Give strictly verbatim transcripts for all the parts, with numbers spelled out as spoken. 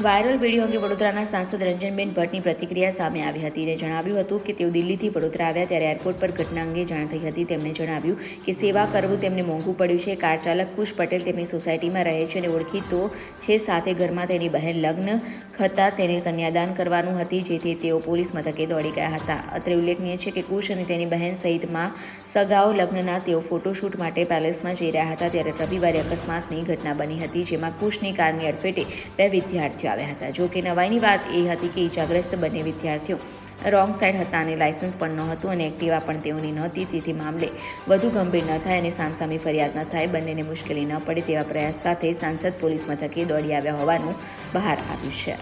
Viral video અંગે વડોદરાના સાંસદ રંજનબેન ભટ્ટની પ્રતિક્રિયા સામે આવી હતી અને જણાવ્યું હતું કે તેઓ દિલ્હીથી વડોદરા આવ્યા ત્યારે એરપોર્ટ પર ઘટના અંગે જાણ થઈ હતી. તેમણે જણાવ્યું કે સેવા કરવું તેમને મોંઘું પડ્યું છે. કાર ચાલક કુશ પટેલ તેમની સોસાયટીમાં રહે છે અને ઓળખીતો છે. સાથે ઘરમાં તેની બહેન લગ્ન હતા, તેને કન્યાદાન કરવાનું હતી, જેથી તેઓ પોલીસ મથકે દોડી ગયા હતા. અત્રે ઉલ્લેખનીય છે કે કુશ અને તેની બહેન સહિતમાં સગાઓ લગ્નના તેઓ ફોટોશૂટ માટે પેલેસમાં જઈ રહ્યા હતા ત્યારે રવિવારે અકસ્માતની ઘટના બની હતી, જેમાં કુશની કારની અડફેટે બે વિદ્યાર્થીઓ આવ્યા હતા. જો કે નવાઈની વાત એ હતી કે ઇજાગ્રસ્ત બંને વિદ્યાર્થીઓ રોંગ સાઈડ હતા અને લાયસન્સ પણ નહોતું અને એક્ટિવા પણ તેઓની નહોતી. તેથી મામલે વધુ ગંભીર ન થાય અને સામસામી ફરિયાદ ન થાય, બંનેને મુશ્કેલી ન પડે તેવા પ્રયાસ સાથે સાંસદ પોલીસ મથકે દોડી આવ્યા હોવાનું બહાર આવ્યું છે.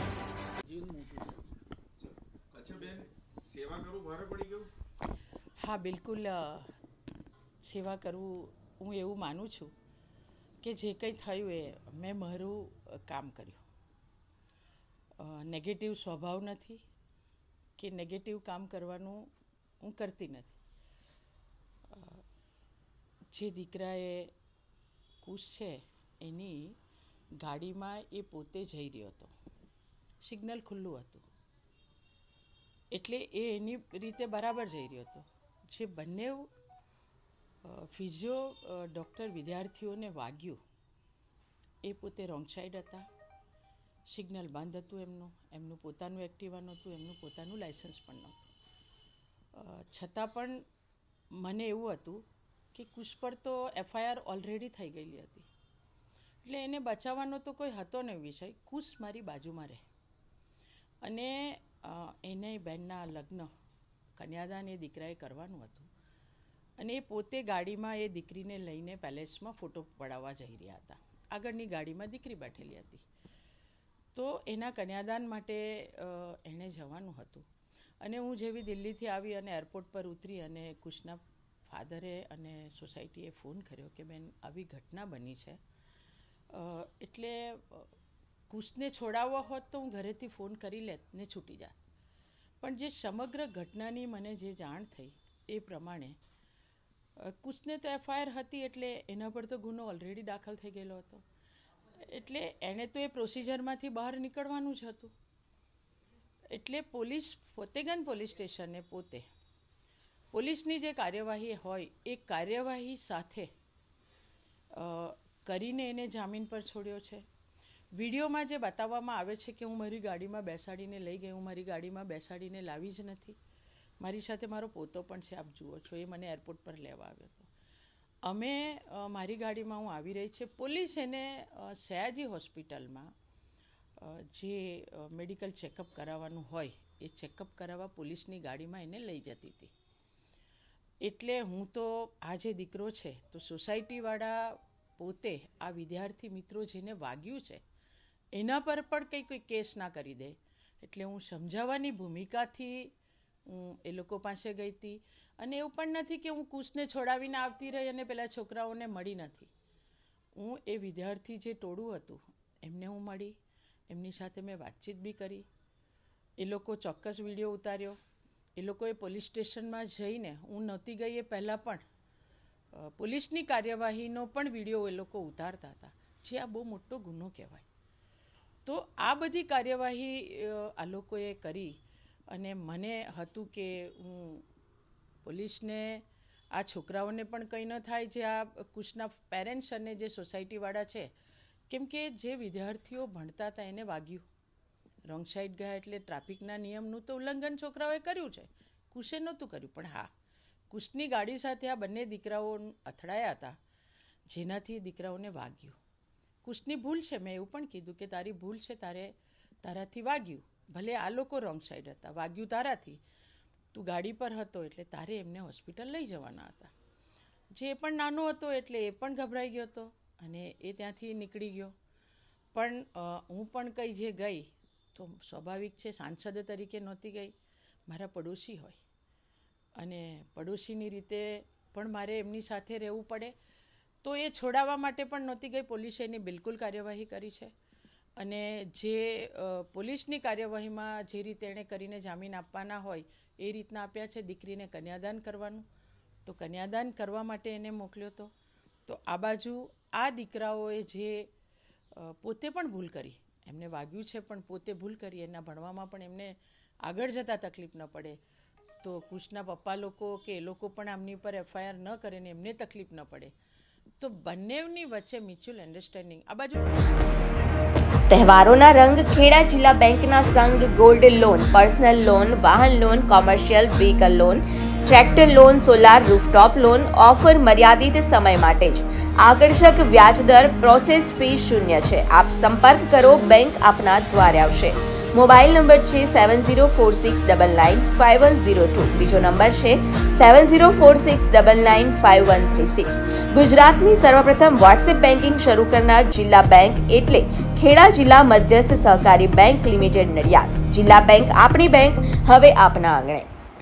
હા, બિલકુલ સેવા કરવું હું એવું માનું છું કે જે કંઈ થયું એ મેં મારું કામ કર્યું. નેગેટિવ સ્વભાવ નથી કે નેગેટિવ કામ કરવાનું હું કરતી નથી. જે દીકરાએ કુશ છે એની ગાડીમાં એ પોતે જઈ રહ્યો હતો, સિગ્નલ ખુલ્લું હતું એટલે એ એની રીતે બરાબર જઈ રહ્યો હતો. જે બંને ફિઝિયો ડૉક્ટર વિદ્યાર્થીઓને વાગ્યું એ પોતે રોંગ સાઈડ હતા, સિગ્નલ બંધ હતું, એમનું એમનું પોતાનું એક્ટિવા નહોતું, એમનું પોતાનું લાયસન્સ પણ નહોતું. છતાં પણ મને એવું હતું કે કુશ પર તો એફઆઈઆર ઓલરેડી થઈ ગયેલી હતી એટલે એને બચાવવાનો તો કોઈ હતો નહીં વિષય. કુશ મારી બાજુમાં રહે અને એને બહેનના લગ્ન કન્યાદાન એ દીકરાએ કરવાનું હતું અને એ પોતે ગાડીમાં એ દીકરીને લઈને પેલેસમાં ફોટો પડાવવા જઈ રહ્યા હતા. આગળની ગાડીમાં દીકરી બેઠેલી હતી. તો એના કન્યાદાન માટે એણે જવાનું હતું અને હું જેવી દિલ્હીથી આવી અને એરપોર્ટ પર ઉતરી અને કુશના ફાધરે અને સોસાયટીએ ફોન કર્યો કે બેન આવી ઘટના બની છે, એટલે કુશને છોડાવવો હોત તો હું ઘરેથી ફોન કરી લેત ને છૂટી જાત. પણ જે સમગ્ર ઘટનાની મને જે જાણ થઈ એ પ્રમાણે કુશને તો એફઆઈઆર હતી એટલે એના પર તો ગુનો ઓલરેડી દાખલ થઈ ગયેલો હતો એટલે એણે તો એ પ્રોસિજરમાંથી બહાર નીકળવાનું જ હતું. એટલે પોલીસ ફતેગંજ પોલીસ સ્ટેશને પોતે પોલીસની જે કાર્યવાહી હોય એ કાર્યવાહી સાથે કરીને એને જામીન પર છોડ્યો છે. વિડીયોમાં જે બતાવવામાં આવે છે કે હું મારી ગાડીમાં બેસાડીને લઈ ગઈ, હું મારી ગાડીમાં બેસાડીને લાવી જ નથી. મારી સાથે મારો પોતો પણ છે, આપ જુઓ છો, એ મને એરપોર્ટ પર લેવા આવ્યો હતો. અમે મારી ગાડીમાં હું આવી રહી છે, પોલીસ એને સયાજી હોસ્પિટલમાં જે મેડિકલ ચેકઅપ કરાવવાનું હોય એ ચેકઅપ કરાવવા પોલીસની ગાડીમાં એને લઈ જતી હતી. એટલે હું તો આ જે દીકરો છે તો સોસાયટીવાળા પોતે આ વિદ્યાર્થી મિત્રો જેને વાગ્યું છે એના પર પણ કંઈ કોઈ કેસ ના કરી દે એટલે હું સમજાવવાની ભૂમિકાથી હું એ લોકો પાસે ગઈ હતી. અને એવું પણ નથી કે હું કુશને છોડાવીને આવતી રહી અને પેલા છોકરાઓને મળી નથી. હું એ વિદ્યાર્થી જે ટોળું હતું એમને હું મળી, એમની સાથે મેં વાતચીત બી કરી. એ લોકો ચોક્કસ વિડીયો ઉતાર્યો. એ લોકોએ પોલીસ સ્ટેશનમાં જઈને, હું નહોતી ગઈ એ પહેલાં પણ પોલીસની કાર્યવાહીનો પણ વિડીયો એ લોકો ઉતારતા હતા, જે આ બહુ મોટો ગુનો કહેવાય. તો આ બધી કાર્યવાહી આ લોકોએ કરી અને મને હતું કે હું પોલીસને આ છોકરાઓને પણ કંઈ ન થાય જે આ કુશના પેરેન્ટ્સ અને જે સોસાયટીવાળા છે, કેમ કે જે વિદ્યાર્થીઓ ભણતા હતા એને વાગ્યું, રોંગ સાઈડ ગયા એટલે ટ્રાફિકના નિયમનું તો ઉલ્લંઘન છોકરાઓએ કર્યું છે, કુશે નહોતું કર્યું. પણ હા, કુશની ગાડી સાથે આ બંને દીકરાઓ અથડાયા હતા જેનાથી દીકરાઓને વાગ્યું. કુશની ભૂલ છે, મેં એવું પણ કીધું કે તારી ભૂલ છે, તારે તારાથી વાગ્યું. ભલે આ લોકો રોંગ સાઈડ હતા, વાગ્યું તારાથી, તું ગાડી પર હતો એટલે તારે એમને હોસ્પિટલ લઈ જવાના હતા. જે પણ નાનો હતો એટલે એ પણ ગભરાઈ ગયો હતો અને એ ત્યાંથી નીકળી ગયો. પણ હું પણ કંઈ જે ગઈ તો સ્વાભાવિક છે, સાંસદ તરીકે નહોતી ગઈ, મારા પડોશી હોય અને પડોશીની રીતે પણ મારે એમની સાથે રહેવું પડે. તો એ છોડાવવા માટે પણ નહોતી ગઈ. પોલીસે એની બિલકુલ કાર્યવાહી કરી છે અને જે પોલીસની કાર્યવાહીમાં જે રીતે એણે કરીને જામીન આપવાના હોય એ રીતના આપ્યા છે. દીકરીને કન્યાદાન કરવાનું તો કન્યાદાન કરવા માટે એને મોકલ્યો હતો. તો આ બાજુ આ દીકરાઓએ જે પોતે પણ ભૂલ કરી એમને વાગ્યું છે પણ પોતે ભૂલ કરી, એના ભણવામાં પણ એમને આગળ જતાં તકલીફ ન પડે, તો કુશના પપ્પા લોકો કે એ લોકો પણ આમની પર એફઆઈઆર ન કરે ને એમને તકલીફ ન પડે, તો બંનેની વચ્ચે મ્યુચ્યુઅલ અન્ડરસ્ટેન્ડિંગ. આ બાજુ તહેવારોના રંગ ખેડા જિલ્લા બેંકના સંઘ ગોલ્ડ લોન, પર્સનલ લોન, વાહન loan, commercial vehicle loan, tractor loan, solar rooftop loan offer મર્યાદિત સમય માટે જ. આકર્ષક વ્યાજદર, પ્રોસેસ ફી શૂન્ય છે. આપ સંપર્ક કરો, બેંક આપના દ્વારે આવશે. મોબાઈલ નંબર છે seven zero four six double nine five one zero two. બીજો નંબર છે seven zero four six double nine five one three six. ગુજરાતની સર્વપ્રથમ વોટ્સએપ બેન્કિંગ શરૂ કરનાર જિલ્લા બેંક એટલે ખેડા જિલ્લા મધ્યસ્થ સહકારી બેંક લિમિટેડ નડિયાદ. જિલ્લા બેંક આપણી બેંક, હવે આપના આંગણે.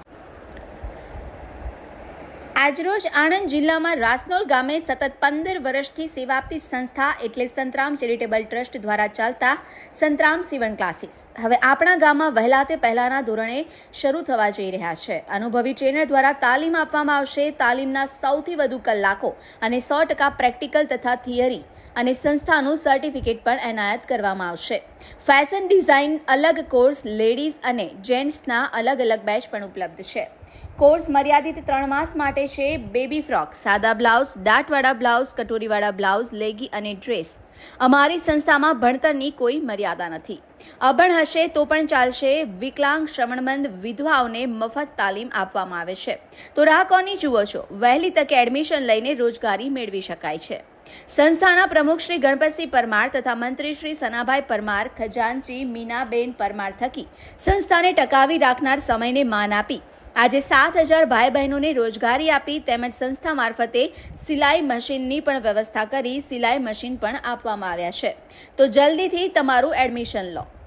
આજરોજ આણંદ જિલ્લામાં રાસનોલ ગામે સતત પંદર વર્ષથી સેવા આપતી સંસ્થા એટલે સંતરામ ચેરિટેબલ ટ્રસ્ટ દ્વારા ચાલતા સંતરામ સીવણ ક્લાસીસ હવે આપણા ગામમાં વહેલા તે પહેલાના ધોરણે શરૂ થવા જઈ રહ્યા છે. અનુભવી ટ્રેનર દ્વારા તાલીમ આપવામાં આવશે. તાલીમના સૌથી વધુ કલાકો અને સો ટકા પ્રેક્ટિકલ તથા થિયરી અને સંસ્થાનું સર્ટિફિકેટ પણ એનાયત કરવામાં આવશે. ફેશન ડિઝાઇન અલગ કોર્સ, લેડીઝ અને જેન્ટ્સના અલગ અલગ બેચ પણ ઉપલબ્ધ છે. કોર્સ મર્યાદિત ત્રણ માસ માટે છે. બેબી ફ્રોક, સાદા બ્લાઉઝ, દાંતવાળા બ્લાઉઝ, કટોરીવાળા બ્લાઉઝ, લેગી અને ડ્રેસ. અમારી સંસ્થામાં ભણતરની કોઈ મર્યાદા નથી. અભણ હશે તો પણ ચાલશે. વિકલાંગ, શ્રવણમંદ, વિધવાઓને મફત તાલીમ આપવામાં આવે છે. તો રાહ કોની જુઓ છો? વહેલી તકે એડમિશન લઈને રોજગારી મેળવી શકાય છે. સંસ્થાના પ્રમુખ શ્રી ગણપતસિંહ પરમાર તથા મંત્રી શ્રી સનાભાઈ પરમાર, ખજાનચી મીનાબેન પરમાર થકી સંસ્થાને ટકાવી રાખનાર સમયને માન આપી આજે સાત હજાર ભાઈ બહેનોને રોજગારી આપી તેમજ સંસ્થા મારફતે સિલાઈ મશીનની પણ વ્યવસ્થા કરી સિલાઈ મશીન પણ આપવામાં આવ્યા છે. તો જલ્દીથી તમારું એડમિશન લો.